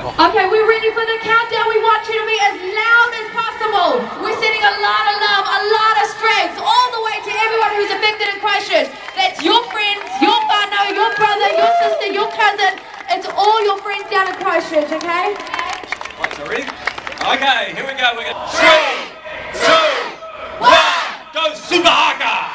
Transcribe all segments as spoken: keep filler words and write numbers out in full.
Okay, we're ready for the countdown. We want you to be as loud as possible. We're sending a lot of love, a lot of strength, all the way to everyone who's affected in Christchurch. That's your friends, your partner, your brother, your sister, your cousin. It's all your friends down in Christchurch, okay? Right, so ready? Okay, here we go. We're going three, two, one, go Super Haka!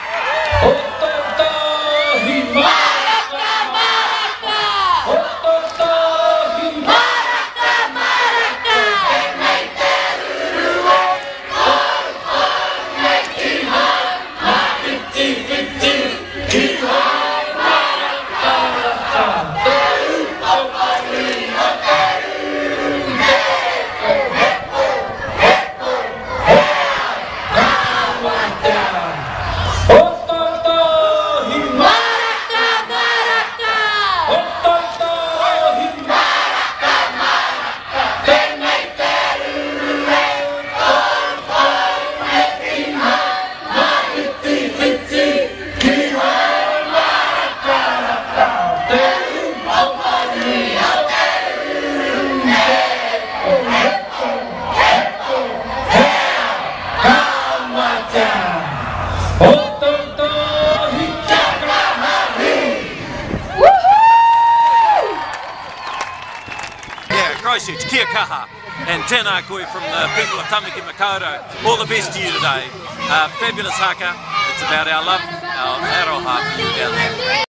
Christchurch, kia kaha, and tēnā koe from the people of Tamaki Makaurau. All the best to you today. Uh, fabulous haka. It's about our love, our aroha for you down there.